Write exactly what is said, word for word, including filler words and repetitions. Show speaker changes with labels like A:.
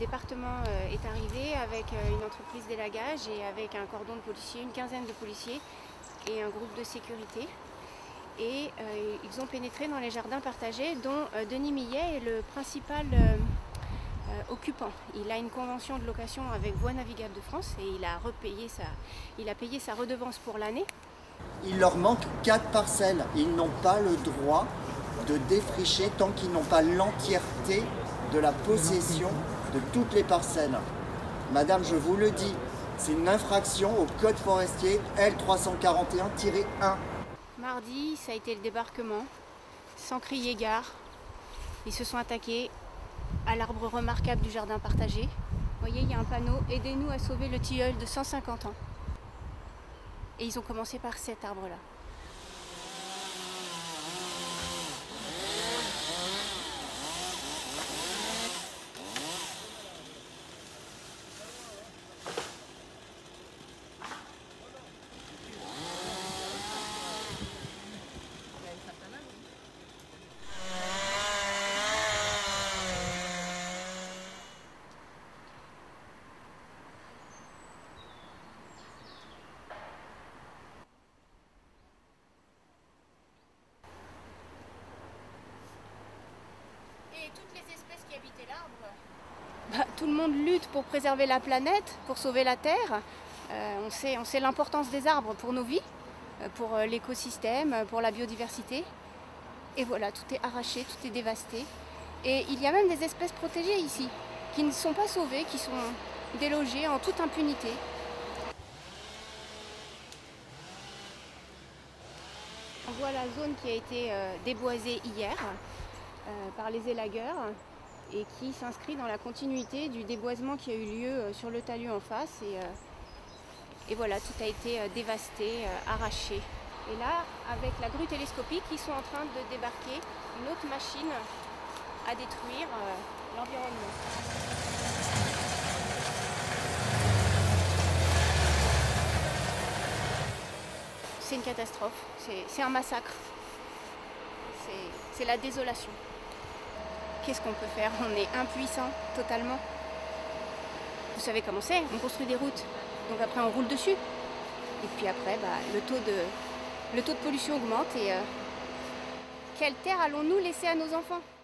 A: département est arrivé avec une entreprise d'élagage et avec un cordon de policiers, une quinzaine de policiers et un groupe de sécurité. Et euh, ils ont pénétré dans les jardins partagés dont euh, Denis Millet est le principal euh, euh, occupant. Il a une convention de location avec Voies Navigables de France et il a, repayé sa, il a payé sa redevance pour l'année.
B: Il leur manque quatre parcelles. Ils n'ont pas le droit de défricher tant qu'ils n'ont pas l'entièreté de la possession de toutes les parcelles. Madame, je vous le dis, c'est une infraction au code forestier L trois cent quarante et un tiret un.
A: Mardi, ça a été le débarquement, sans crier gare. Ils se sont attaqués à l'arbre remarquable du jardin partagé. Vous voyez, il y a un panneau « Aidez-nous à sauver le tilleul de cent cinquante ans ». Et ils ont commencé par cet arbre-là. Et toutes les espèces qui habitaient l'arbre, bah, tout le monde lutte pour préserver la planète, pour sauver la Terre. Euh, on sait, on sait l'importance des arbres pour nos vies, pour l'écosystème, pour la biodiversité. Et voilà, tout est arraché, tout est dévasté. Et il y a même des espèces protégées ici, qui ne sont pas sauvées, qui sont délogées en toute impunité. On voit la zone qui a été euh, déboisée hier. Euh, par les élagueurs et qui s'inscrit dans la continuité du déboisement qui a eu lieu euh, sur le talus en face et, euh, et voilà, tout a été euh, dévasté, euh, arraché. Et là, avec la grue télescopique, ils sont en train de débarquer une autre machine à détruire euh, l'environnement. C'est une catastrophe, c'est un massacre, c'est la désolation. Qu'est-ce qu'on peut faire? On est impuissant totalement. Vous savez comment c'est, on construit des routes, donc après on roule dessus. Et puis après, bah, le, taux de, le taux de pollution augmente et euh, quelle terre allons-nous laisser à nos enfants?